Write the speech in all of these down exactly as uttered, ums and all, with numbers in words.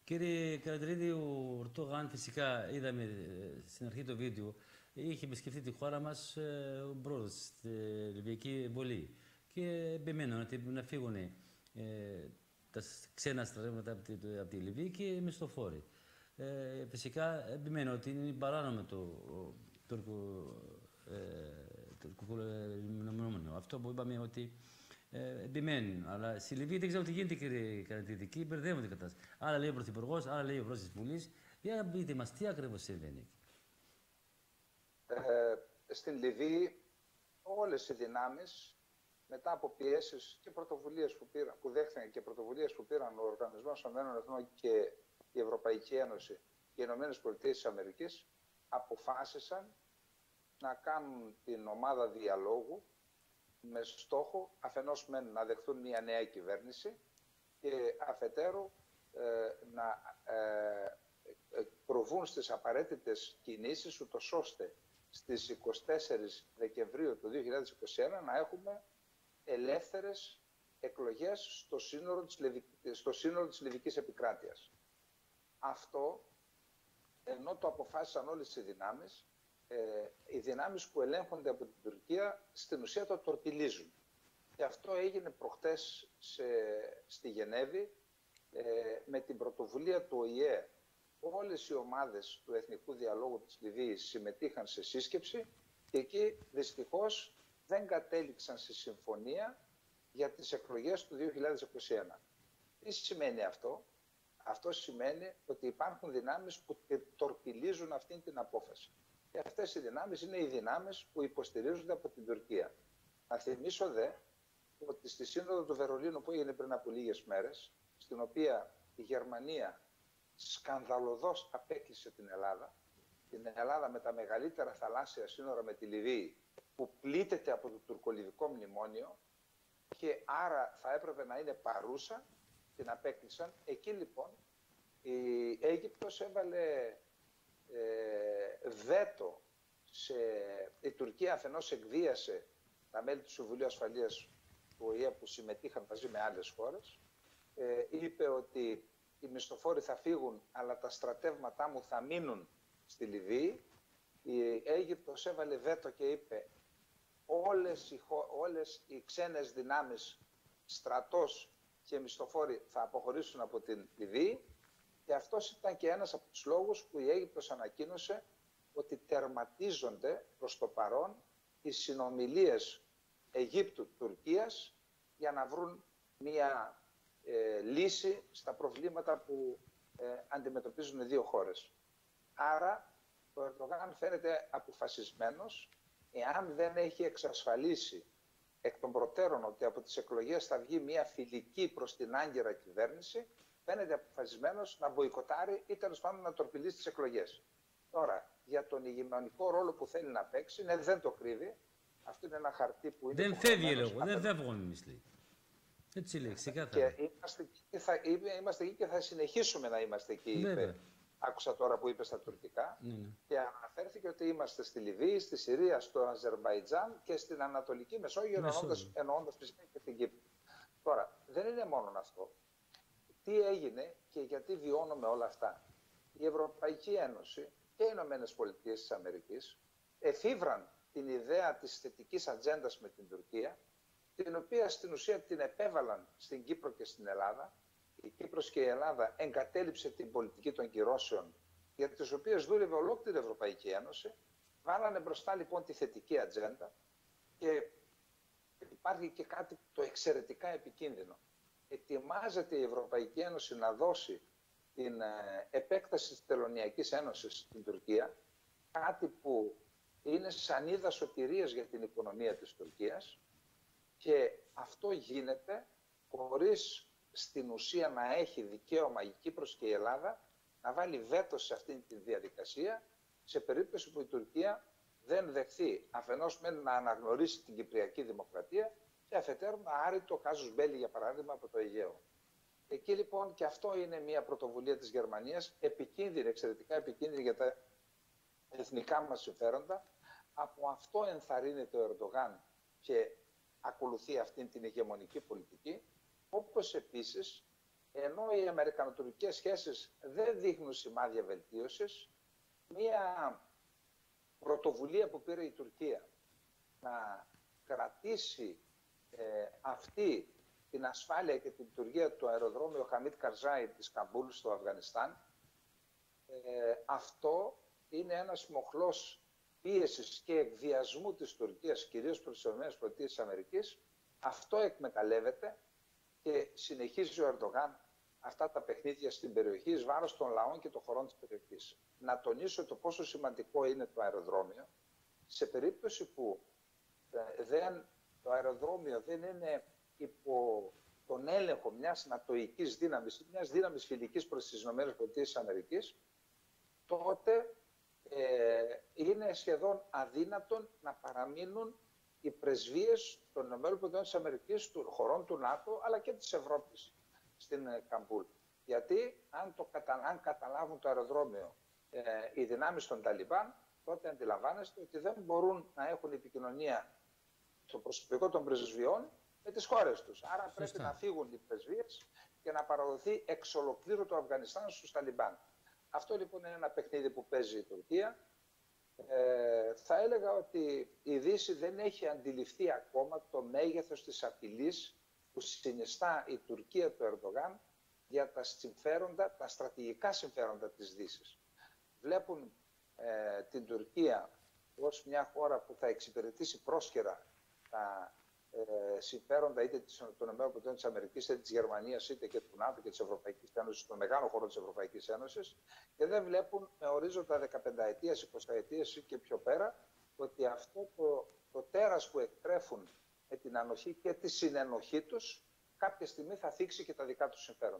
Κύριε Καρατηρίδη, ο Ορτογάν φυσικά είδαμε ε, στην αρχή το βίντεο, είχε επισκεφτεί τη χώρα μας ε, ο πρόεδρος στη Λιβυϊκή Εμπολή και επιμένουν ότι να φύγουν ε, τα ξένα στρατεύματα από τη, από τη Λιβύη και οι μισθοφόροι. Ε, φυσικά επιμένω ότι είναι παράνομο το τουρκο λιμνομενόμενο. Αυτό που είπαμε ότι ε, επιμένουν. Αλλά στη Λιβύη δεν ξέρω τι γίνεται, κύριε Καρατηρίδη. Εκεί μπερδεύονται την κατάσταση. Άρα λέει ο Πρωθυπουργός, άρα λέει ο Πρόεδρος της Βουλής. Για να πείτε μας τι ακριβώς συμβαίνει. Ε, στην Λιβύη όλες οι δυνάμεις μετά από πιέσεις και πρωτοβουλίες που, πήρα, που δέχθηκαν και πρωτοβουλίες που πήραν ο Οργανισμός Ηνωμένων Εθνών και η Ευρωπαϊκή Ένωση και οι Ηνωμένες Πολιτείες της Αμερικής αποφάσισαν να κάνουν την ομάδα διαλόγου με στόχο αφενός μεν να δεχθούν μια νέα κυβέρνηση και αφετέρου ε, να ε, προβούν στις απαραίτητες κινήσεις ούτως ώστε στις εικοστή τέταρτη Δεκεμβρίου του δύο χιλιάδες είκοσι ένα να έχουμε ελεύθερες εκλογές στο σύνολο της, Λιβυ... στο σύνολο της Λιβυκής επικράτειας. Αυτό, ενώ το αποφάσισαν όλες οι δυνάμεις, ε, οι δυνάμεις που ελέγχονται από την Τουρκία στην ουσία το τορπιλίζουν. Και αυτό έγινε προχτές σε, στη Γενέβη ε, με την πρωτοβουλία του Ο Η Ε. Όλες οι ομάδες του Εθνικού Διαλόγου της Λιβύης συμμετείχαν σε σύσκεψη και εκεί δυστυχώς δεν κατέληξαν σε συμφωνία για τις εκλογές του δύο χιλιάδες είκοσι ένα. Τι σημαίνει αυτό? Αυτό σημαίνει ότι υπάρχουν δυνάμεις που τορπιλίζουν αυτή την απόφαση. Και αυτές οι δυνάμεις είναι οι δυνάμεις που υποστηρίζονται από την Τουρκία. Να θυμίσω δε ότι στη Σύνοδο του Βερολίνου που έγινε πριν από λίγες μέρες, στην οποία η Γερμανία σκανδαλωδώς απέκλεισε την Ελλάδα, την Ελλάδα με τα μεγαλύτερα θαλάσσια σύνορα με τη Λιβύη, που πλήττεται από το τουρκολιβικό μνημόνιο και άρα θα έπρεπε να είναι παρούσα, την απέκλεισαν. Εκεί λοιπόν η Αίγυπτος έβαλε ε, βέτο σε... Η Τουρκία αφενός εκβίασε τα μέλη του Συμβουλίου Ασφαλείας του Ο Η Ε που συμμετείχαν μαζί με άλλες χώρες, ε, είπε ότι οι μισθοφόροι θα φύγουν αλλά τα στρατεύματά μου θα μείνουν στη Λιβύη. Η Αίγυπτος έβαλε βέτο και είπε όλες οι, όλες οι ξένες δυνάμεις, στρατός και μισθοφόροι θα αποχωρήσουν από την Λιβύη και αυτός ήταν και ένας από τους λόγους που η Αίγυπτος ανακοίνωσε ότι τερματίζονται προς το παρόν οι συνομιλίες Αιγύπτου-Τουρκίας για να βρουν μια ε, λύση στα προβλήματα που ε, αντιμετωπίζουν οι δύο χώρες. Άρα ο Ερντογάν φαίνεται αποφασισμένος, εάν δεν έχει εξασφαλίσει εκ των προτέρων ότι από τις εκλογές θα βγει μια φιλική προς την Άγκυρα κυβέρνηση, φαίνεται αποφασισμένος να μποϊκοτάρει ή τέλος πάντων να τορπιλήσει τις εκλογές. Τώρα, για τον ηγεμονικό ρόλο που θέλει να παίξει, ναι, δεν το κρύβει. Αυτό είναι ένα χαρτί που είναι... Δεν φεύγει λόγω, δεν φεύγουν εμείς λέει. Έτσι λέει, ξεκάθαρα. Και είμαστε εκεί και, θα, είμαστε εκεί και θα συνεχίσουμε να είμαστε εκεί, είπε. Άκουσα τώρα που είπε στα τουρκικά. Ναι, ναι. Και αναφέρθηκε ότι είμαστε στη Λιβύη, στη Συρία, στο Αζερμπαϊτζάν και στην Ανατολική Μεσόγειο, εννοώντας φυσικά και την Κύπρο. Τώρα, δεν είναι μόνο αυτό. Τι έγινε και γιατί βιώνουμε όλα αυτά? Η Ευρωπαϊκή Ένωση και οι Ηνωμένες Πολιτείες της Αμερικής εφήβραν την ιδέα της θετικής ατζέντας με την Τουρκία, την οποία στην ουσία την επέβαλαν στην Κύπρο και στην Ελλάδα. Η Κύπρος και η Ελλάδα εγκατέλειψε την πολιτική των κυρώσεων, για τις οποίες δούλευε ολόκληρη η Ευρωπαϊκή Ένωση. Βάλανε μπροστά λοιπόν τη θετική ατζέντα και υπάρχει και κάτι το εξαιρετικά επικίνδυνο. Ετοιμάζεται η Ευρωπαϊκή Ένωση να δώσει την επέκταση της Τελωνειακής Ένωσης στην Τουρκία, κάτι που είναι σανίδα σωτηρίας για την οικονομία της Τουρκίας, και αυτό γίνεται χωρίς στην ουσία να έχει δικαίωμα η Κύπρος και η Ελλάδα να βάλει βέτο σε αυτή τη διαδικασία, σε περίπτωση που η Τουρκία δεν δεχθεί αφενός μεν να αναγνωρίσει την Κυπριακή Δημοκρατία και αφετέρου να άρει το κάζους μπέλι, για παράδειγμα, από το Αιγαίο. Εκεί λοιπόν και αυτό είναι μια πρωτοβουλία της Γερμανίας, επικίνδυνη, εξαιρετικά επικίνδυνη για τα εθνικά μας συμφέροντα. Από αυτό ενθαρρύνεται ο Ερντογάν και ακολουθεί αυτήν την ηγεμονική πολιτική, όπως επίσης ενώ οι αμερικανοτουρκικές σχέσεις δεν δείχνουν σημάδια βελτίωσης, μία πρωτοβουλία που πήρε η Τουρκία να κρατήσει ε, αυτή την ασφάλεια και την λειτουργία του αεροδρόμιου Χαμίτ Καρζάι της Καμπούλ στο Αφγανιστάν, ε, αυτό είναι ένας μοχλός πίεσης και εκβιασμού της Τουρκίας, κυρίως προς τις ΗΠΑ. Αυτό εκμεταλλεύεται και συνεχίζει ο Ερντογάν αυτά τα παιχνίδια στην περιοχή εις βάρος των λαών και των χωρών της περιοχής. Να τονίσω το πόσο σημαντικό είναι το αεροδρόμιο, σε περίπτωση που ε, δεν, το αεροδρόμιο δεν είναι υπό τον έλεγχο μιας νατοικής δύναμης, μιας δύναμης φιλικής προς τις ΗΠΑ, τότε ε, είναι σχεδόν αδύνατον να παραμείνουν οι πρεσβείες των ΗΠΑ, των χωρών του ΝΑΤΟ, αλλά και της Ευρώπης στην Καμπούλ. Γιατί αν, το, αν καταλάβουν το αεροδρόμιο ε, οι δυνάμεις των Ταλιμπάν, τότε αντιλαμβάνεστε ότι δεν μπορούν να έχουν επικοινωνία στο προσωπικό των πρεσβειών με τις χώρες τους. Άρα πρέπει Σωστά. να φύγουν οι πρεσβείες και να παραδοθεί εξ ολοκλήρου το Αφγανιστάν στους Ταλιμπάν. Αυτό λοιπόν είναι ένα παιχνίδι που παίζει η Τουρκία. Ε, θα έλεγα ότι η Δύση δεν έχει αντιληφθεί ακόμα το μέγεθος της απειλής που συνιστά η Τουρκία του Ερντογάν για τα συμφέροντα, τα στρατηγικά συμφέροντα της Δύσης. Βλέπουν ε, την Τουρκία ως μια χώρα που θα εξυπηρετήσει πρόσχερα τα ε, συμφέροντα είτε των ΗΠΑ, είτε της Γερμανίας, είτε και του ΝΑΤΟ και της Ευρωπαϊκής Ένωσης, στο μεγάλο χώρο της Ευρωπαϊκής Ένωσης, και δεν βλέπουν με ορίζοντα δεκαπενταετίας, εικοσαετίας και πιο πέρα ότι αυτό το, το τέρας που εκτρέφουν με την ανοχή και τη συνενοχή τους κάποια στιγμή θα θίξει και τα δικά τους συμφέροντα.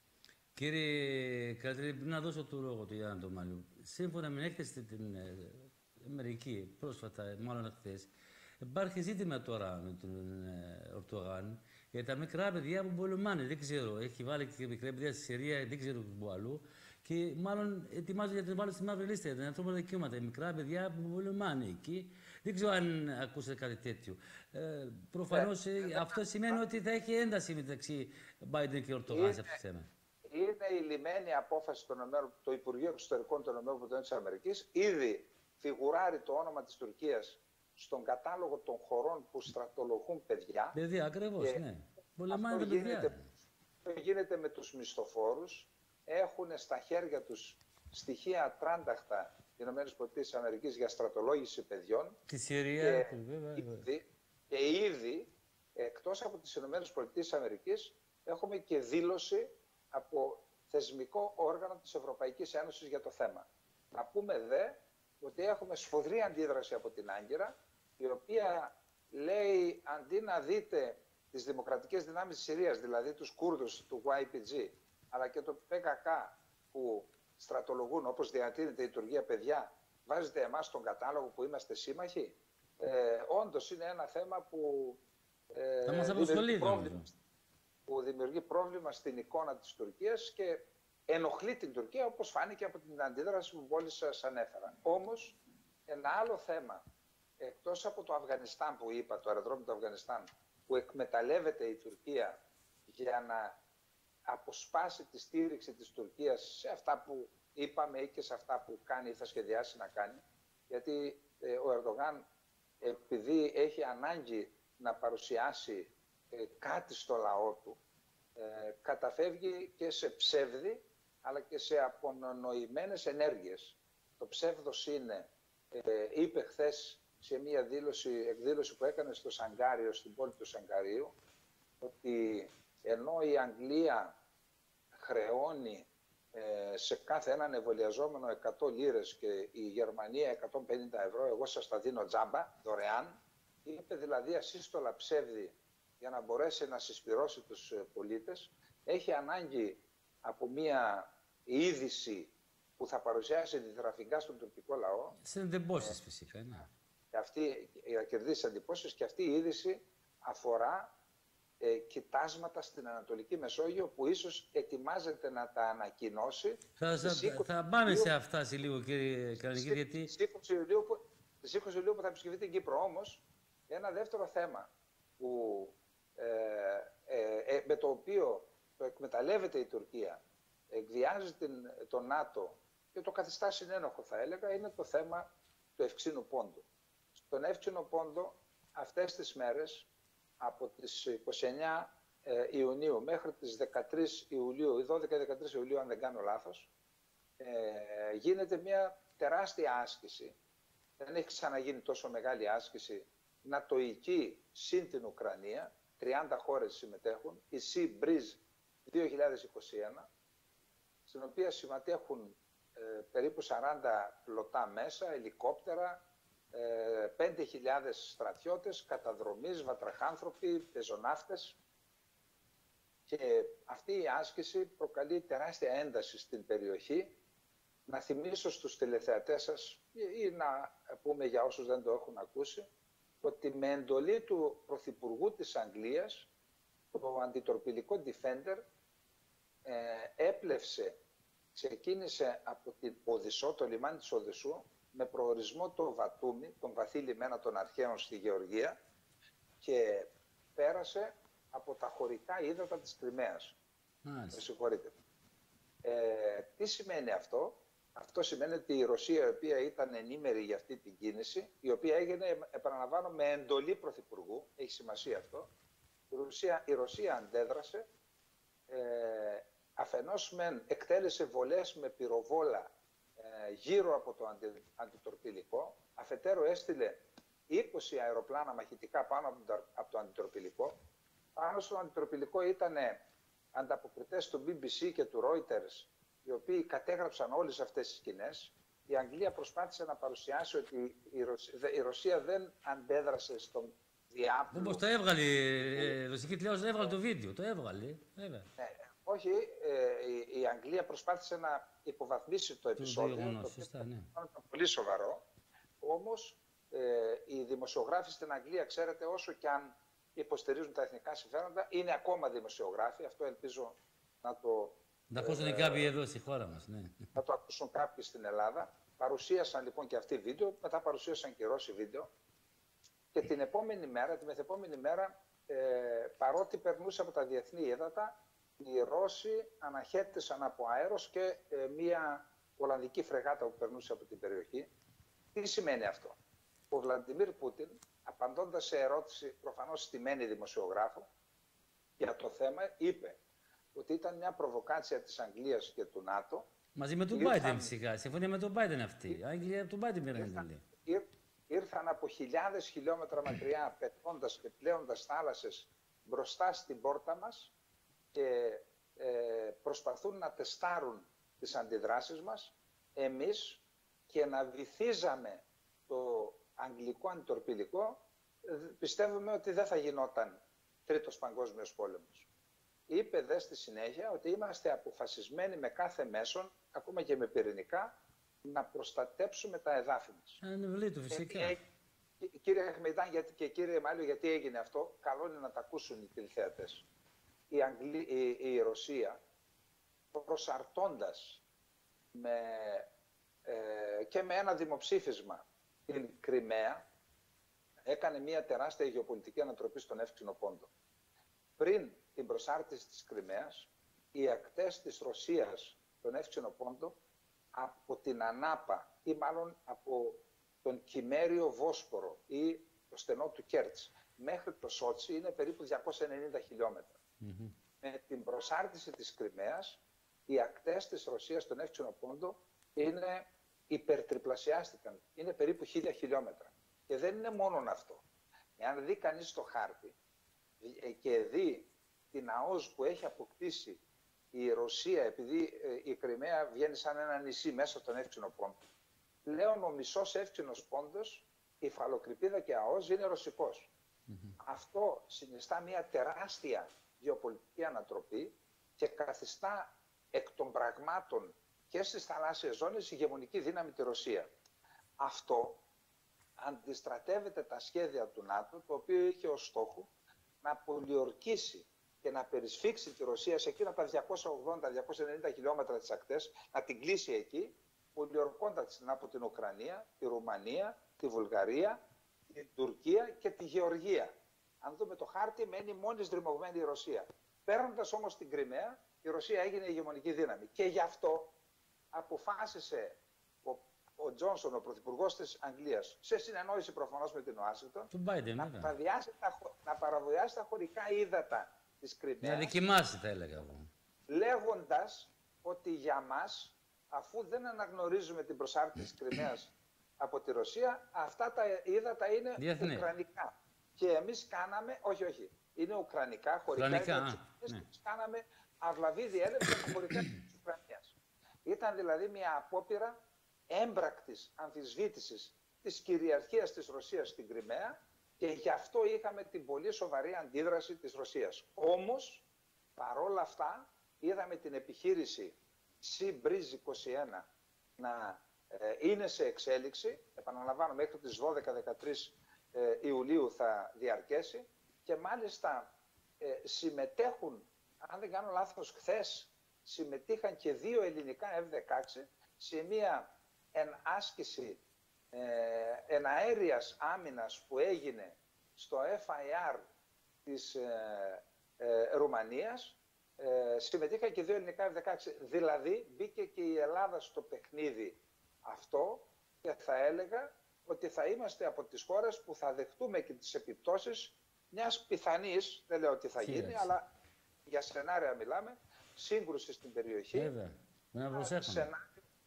Κύριε Κρατήρη, να δώσω το λόγο του Γιάννη Ντομαλού. Σύμφωνα με έκθεση την Αμερική πρόσφατα, μάλλον χθες, υπάρχει ζήτημα τώρα με τον Ερντογάν για τα μικρά παιδιά που πολεμάνε. Δεν ξέρω, έχει βάλει και μικρά παιδιά στη Συρία, δεν ξέρω πού αλλού. Και μάλλον ετοιμάζονται για να βάλουν στη μαύρη λίστα για τα ανθρώπινα δικαιώματα. Οι μικρά παιδιά που πολεμάνε εκεί. Δεν ξέρω αν ακούσατε κάτι τέτοιο. Ε, Προφανώς ε, αυτό σημαίνει ότι θα έχει ένταση μεταξύ Biden και Ερντογάν σε αυτό το θέμα. Είναι η λιμένη απόφαση του Υπουργείου Εξωτερικών των ΗΠΑ. Ήδη φιγουράρει το όνομα της Τουρκίας στον κατάλογο των χωρών που στρατολογούν παιδιά. Παιδιά, ακριβώς, ναι. Πολεμάνε τα παιδιά. Αυτό γίνεται με τους μισθοφόρους. Έχουν στα χέρια τους στοιχεία ατράνταχτα οι ΗΠΑ για στρατολόγηση παιδιών. Τη Συρία, και, βέβαια. Ήδη, και ήδη, εκτός από τις ΗΠΑ, έχουμε και δήλωση από θεσμικό όργανο της Ευρωπαϊκής Ένωσης για το θέμα. Να πούμε δε ότι έχουμε σφοδρή αντίδραση από την Άγκυρα, η οποία λέει αντί να δείτε τις δημοκρατικές δυνάμεις της Συρίας, δηλαδή τους Κούρδους του γουάι πι τζι, αλλά και το πι κέι κέι που στρατολογούν όπως διατείνεται η Τουρκία παιδιά, βάζετε εμάς στον κατάλογο που είμαστε σύμμαχοι. Ε, όντως είναι ένα θέμα που, ε, δημιουργεί πρόβλημα, που δημιουργεί πρόβλημα στην εικόνα της Τουρκίας και ενοχλεί την Τουρκία, όπως φάνηκε από την αντίδραση που μόλις σας ανέφερα. Όμως, ένα άλλο θέμα, εκτός από το Αφγανιστάν που είπα, το αεροδρόμιο του Αφγανιστάν, που εκμεταλλεύεται η Τουρκία για να αποσπάσει τη στήριξη της Τουρκίας σε αυτά που είπαμε ή και σε αυτά που κάνει ή θα σχεδιάσει να κάνει, γιατί ε, ο Ερντογάν, επειδή έχει ανάγκη να παρουσιάσει ε, κάτι στο λαό του, ε, καταφεύγει και σε ψεύδι, αλλά και σε απονοημένες ενέργειες. Το ψεύδος είναι, ε, είπε χθες σε μια δήλωση, εκδήλωση που έκανε στο Σαγκάριο, στην πόλη του Σαγκαρίου, ότι ενώ η Αγγλία χρεώνει ε, σε κάθε έναν εμβολιαζόμενο εκατό λίρες και η Γερμανία εκατόν πενήντα ευρώ, εγώ σας τα δίνω τζάμπα, δωρεάν, είπε δηλαδή ασύστολα ψεύδι για να μπορέσει να συσπυρώσει τους πολίτες, έχει ανάγκη από μια είδηση που θα παρουσιάσει διδραφικά στον τουρκικό λαό. Σε εντυπώσεις φυσικά, ναι. Και αυτή, για να κερδίσει εντυπώσεις, και αυτή η είδηση αφορά ε, κοιτάσματα στην Ανατολική Μεσόγειο που ίσως ετοιμάζεται να τα ανακοινώσει. Θα, θα, θα πάμε σε αυτά σε λίγο, κύριε Καρανική, γιατί... Στις είκοσι Ιουλίου που, Ιουλίου που θα επισκεφτεί την Κύπρο. Όμως, ένα δεύτερο θέμα που, ε, ε, ε, με το οποίο το εκμεταλλεύεται η Τουρκία, εκβιάζει την, το ΝΑΤΟ και το καθιστά συνένοχο, θα έλεγα, είναι το θέμα του Ευξήνου Πόντου. Στον Εύξηνο Πόντο αυτές τις μέρες, από τις είκοσι εννέα Ιουνίου μέχρι τις δεκατρείς Ιουλίου, ή δώδεκα δεκατρείς Ιουλίου αν δεν κάνω λάθος, ε, γίνεται μια τεράστια άσκηση. Δεν έχει ξαναγίνει τόσο μεγάλη άσκηση νατοϊκή συν την Ουκρανία. τριάντα χώρες συμμετέχουν, η Sea Breeze δύο χιλιάδες είκοσι ένα, στην οποία συμμετέχουν ε, περίπου σαράντα πλωτά μέσα, ελικόπτερα, ε, πέντε χιλιάδες στρατιώτες, καταδρομείς, βατραχάνθρωποι, πεζοναύτες. Και αυτή η άσκηση προκαλεί τεράστια ένταση στην περιοχή. Να θυμίσω στους τηλεθεατές σας ή να πούμε για όσους δεν το έχουν ακούσει, ότι με εντολή του Πρωθυπουργού της Αγγλίας, το αντιτορπιλικό Defender ε, έπλευσε, ξεκίνησε από την Οδυσσό, το λιμάνι της Οδυσσού, με προορισμό το Βατούμι, τον βαθύ λιμένα των αρχαίων στη Γεωργία, και πέρασε από τα χωρικά ύδατα της Κριμαίας. Με συγχωρείτε. Ε, τι σημαίνει αυτό? Αυτό σημαίνει ότι η Ρωσία, η οποία ήταν ενήμερη για αυτή την κίνηση, η οποία έγινε, επαναλαμβάνω, με εντολή Πρωθυπουργού, έχει σημασία αυτό, η Ρωσία, η Ρωσία αντέδρασε, ε, αφενός μεν εκτέλεσε βολές με πυροβόλα ε, γύρω από το αντι, αντιτορπιλικό, αφετέρου έστειλε είκοσι αεροπλάνα μαχητικά πάνω από το, από το αντιτορπιλικό. Πάνω στο αντιτορπιλικό ήταν ανταποκριτές του μπι μπι σι και του Reuters, οι οποίοι κατέγραψαν όλες αυτές τις σκηνές. Η Αγγλία προσπάθησε να παρουσιάσει ότι η Ρωσία, η Ρωσία δεν αντέδρασε στον διάπλο. Όπως το έβγαλε η ρωσική τηλεόραση, έβγαλε το βίντεο, το έβγαλε. Ναι, όχι, ε, η, η Αγγλία προσπάθησε να υποβαθμίσει το επεισόδιο, το, το οποίο σωστά, ναι. ήταν πολύ σοβαρό. Όμως ε, οι δημοσιογράφοι στην Αγγλία, ξέρετε, όσο και αν υποστηρίζουν τα εθνικά συμφέροντα, είναι ακόμα δημοσιογράφοι. Αυτό ελπίζω να το... Να ακούσουν ε, κάποιοι εδώ στη χώρα μας, ναι. Να το ακούσουν κάποιοι στην Ελλάδα. Παρουσίασαν λοιπόν και αυτοί βίντεο, μετά παρουσίασαν και οι Ρώσοι βίντεο. Και την επόμενη μέρα, τη μεθεπόμενη μέρα, ε, παρότι περνούσε από τα διεθνή ύδατα, οι Ρώσοι αναχέτησαν από αέρος και ε, μία Ολλανδική φρεγάτα που περνούσε από την περιοχή. Τι σημαίνει αυτό? Ο Βλαντιμίρ Πούτιν, απαντώντας σε ερώτηση προφανώς στημένη δημοσιογράφο για το θέμα, είπε ότι ήταν μια προβοκάτσια της Αγγλίας και του ΝΑΤΟ. Μαζί με τον Biden φυσικά. Συμφωνία με τον Biden αυτή. Η Αγγλία από τον Biden πήραν. Ήρθαν από χιλιάδες χιλιόμετρα μακριά, πετώντας και πλέοντας θάλασσες μπροστά στην πόρτα μας και ε, προσπαθούν να τεστάρουν τις αντιδράσεις μας, εμείς, και να βυθίζαμε το αγγλικό αντιτορπιλικό, πιστεύουμε ότι δεν θα γινόταν τρίτος παγκόσμιος πόλεμος. Είπε δε στη συνέχεια ότι είμαστε αποφασισμένοι με κάθε μέσον, ακόμα και με πυρηνικά, να προστατέψουμε τα εδάφη μας. Είναι του φυσικά. Ε, ε, κύριε Αχμεϊντάν και κύριε Μάλιο, γιατί έγινε αυτό, καλό είναι να τα ακούσουν οι τηλεθεατές. Η, Αγγλή, η, η Ρωσία, προσαρτώντας με, ε, και με ένα δημοψήφισμα την Κριμαία, έκανε μια τεράστια γεωπολιτική ανατροπή στον Εύξηνο Πόντο. Πριν την προσάρτηση της Κριμαίας, οι ακτές της Ρωσίας στον Εύξηνο Πόντο, από την Ανάπα ή μάλλον από τον Κυμέριο Βόσπορο ή το στενό του Κέρτς μέχρι το Σότσι, είναι περίπου διακόσια ενενήντα χιλιόμετρα. Mm-hmm. Με την προσάρτηση της Κριμαίας, οι ακτές της Ρωσίας στον Εύξηνο Πόντο είναι υπερτριπλασιάστηκαν. Είναι περίπου χίλια χιλιόμετρα. Και δεν είναι μόνο αυτό. Εάν δει κανείς το χάρτη και δει την ΑΟΣ που έχει αποκτήσει η Ρωσία, επειδή η Κριμαία βγαίνει σαν ένα νησί μέσα στον Εύξηνο Πόντο, πλέον ο μισός Εύξηνος Πόντος, η Υφαλοκρηπίδα και ΑΟΣ είναι ρωσικός. Mm-hmm. Αυτό συνιστά μια τεράστια γεωπολιτική ανατροπή και καθιστά εκ των πραγμάτων και στις θαλάσσιες ζώνες η ηγεμονική δύναμη τη Ρωσία. Αυτό αντιστρατεύεται τα σχέδια του ΝΑΤΟ, το οποίο είχε ως στόχο να πολιορκήσει και να περισφίξει τη Ρωσία σε εκείνα τα διακόσια ογδόντα με διακόσια ενενήντα χιλιόμετρα της ακτές, να την κλείσει εκεί, πολιορκώντας την από την Ουκρανία, τη Ρουμανία, τη Βουλγαρία, την Τουρκία και τη Γεωργία. Αν δούμε το χάρτη, μένει μόνη στριμωγμένη η Ρωσία. Παίρνοντας όμως την Κριμαία, η Ρωσία έγινε ηγεμονική δύναμη. Και γι' αυτό αποφάσισε ο, ο Τζόνσον, ο πρωθυπουργός της Αγγλίας, σε συνεννόηση προφανώς με την Ουάσιγκτον, να, να παραβιάσει τα χωρικά ύδατα της Κριμαίας. Να δοκιμάσει, θα έλεγα εγώ. Λέγοντας ότι για μας, αφού δεν αναγνωρίζουμε την προσάρτηση της Κριμαίας από τη Ρωσία, αυτά τα ύδατα είναι διεθνή, ουκρανικά. Και εμείς κάναμε, όχι, όχι, είναι ουκρανικά, χωρικά ύδατα της ναι. κάναμε αυλαβή διέλευση των χωρικά της Ουκρανίας. Ήταν δηλαδή μια απόπειρα έμπρακτης αμφισβήτησης της κυριαρχίας της Ρωσίας στην Κριμαία και γι' αυτό είχαμε την πολύ σοβαρή αντίδραση της Ρωσίας. Όμως, παρόλα αυτά, είδαμε την επιχείρηση Sea Breeze είκοσι ένα να ε, είναι σε εξέλιξη. Επαναλαμβάνω, μέχρι τις δώδεκα με δεκατρείς ε, Ιουλίου θα διαρκέσει και μάλιστα ε, συμμετέχουν, αν δεν κάνω λάθος, χθες συμμετείχαν και δύο ελληνικά εφ δεκαέξι σε μια εν άσκηση ε, εναέριας άμυνας που έγινε στο εφ άι αρ της ε, ε, Ρουμανίας. Ε, συμμετείχαν και δύο ελληνικά εφ δεκαέξι. Δηλαδή μπήκε και η Ελλάδα στο παιχνίδι αυτό και θα έλεγα ότι θα είμαστε από τις χώρες που θα δεχτούμε και τις επιπτώσεις μιας πιθανής, δεν λέω ότι θα γίνει, Φύρες. αλλά για σενάρια μιλάμε, σύγκρουση στην περιοχή. Βέβαια. Ένα σενάριο,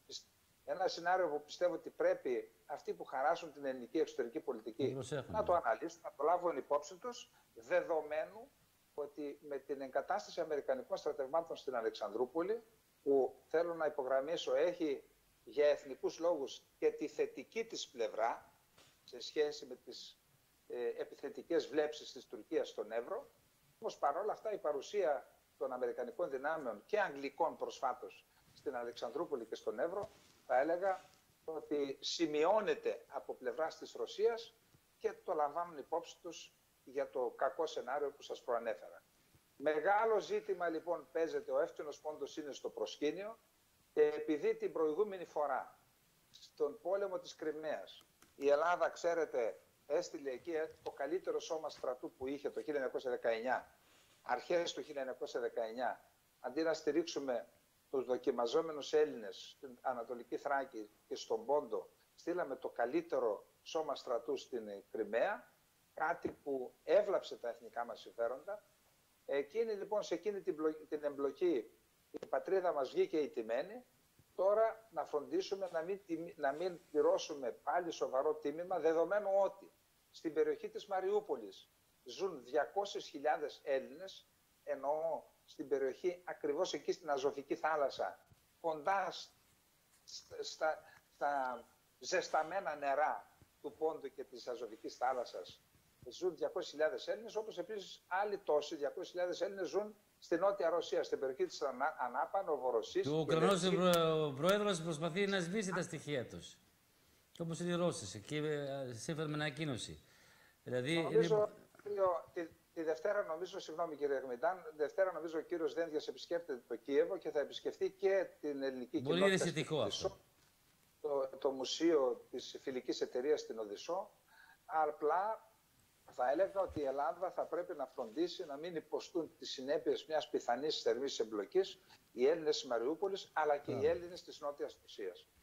ένα σενάριο που πιστεύω ότι πρέπει αυτοί που χαράσουν την ελληνική εξωτερική πολιτική να το αναλύσουν, να το λάβουν υπόψη τους, δεδομένου ότι με την εγκατάσταση αμερικανικών στρατευμάτων στην Αλεξανδρούπολη, που θέλω να υπογραμμίσω έχει για εθνικούς λόγους και τη θετική της πλευρά σε σχέση με τις ε, επιθετικές βλέψεις της Τουρκίας στον Εύρο, όμως παρόλα αυτά η παρουσία των αμερικανικών δυνάμεων και αγγλικών προσφάτως στην Αλεξανδρούπολη και στον Εύρο, θα έλεγα ότι σημειώνεται από πλευράς της Ρωσίας και το λαμβάνουν υπόψη τους για το κακό σενάριο που σας προανέφερα. Μεγάλο ζήτημα λοιπόν παίζεται, ο εύξηνος πόντος είναι στο προσκήνιο και επειδή την προηγούμενη φορά στον πόλεμο της Κριμαίας η Ελλάδα, ξέρετε, έστειλε εκεί το καλύτερο σώμα στρατού που είχε το χίλια εννιακόσια δεκαεννιά, αρχές του χίλια εννιακόσια δεκαεννιά, αντί να στηρίξουμε τους δοκιμαζόμενους Έλληνες στην Ανατολική Θράκη και στον Πόντο, στείλαμε το καλύτερο σώμα στρατού στην Κριμαία, κάτι που έβλαψε τα εθνικά μας συμφέροντα. Εκείνη λοιπόν, σε εκείνη την, την εμπλοκή η πατρίδα μας βγήκε ηττημένη. Τώρα να φροντίσουμε να μην, να μην πληρώσουμε πάλι σοβαρό τίμημα, δεδομένου ότι στην περιοχή της Μαριούπολης ζουν διακόσιες χιλιάδες Έλληνες, εννοώ στην περιοχή ακριβώς εκεί στην Αζωφική θάλασσα, κοντά στα, στα, στα ζεσταμένα νερά του Πόντου και της Αζωφικής θάλασσας, ζουν διακόσιες χιλιάδες Έλληνες, όπως επίσης άλλοι τόσοι διακόσιες χιλιάδες Έλληνες ζουν στη Νότια Ρωσία, στην περιοχή της Ανάπα, Νοβοροσσής. Ο Ουκρανός ο πρόεδρος προσπαθεί να σβήσει τα στοιχεία τους. Όπως είναι οι Ρώσοι, και σύμφωνα με ανακοίνωση. Δηλαδή, νομίζω, είναι... τη, τη Δευτέρα νομίζω, συγγνώμη κύριε Αχμετάν, Δευτέρα νομίζω ο κύριος Δένδιας επισκέπτεται το Κίεβο και θα επισκεφτεί και την ελληνική Μπορεί κοινότητα. Μπορεί είναι αυτό. Το, το μουσείο της φιλικής εταιρείας στην Οδυσσό. Απλά θα έλεγα ότι η Ελλάδα θα πρέπει να φροντίσει να μην υποστούν τις συνέπειες μιας πιθανής θερμής εμπλοκής οι Έλληνες της Μαριούπολης, αλλά και yeah. οι Έλληνες της Νότιας Ρωσίας.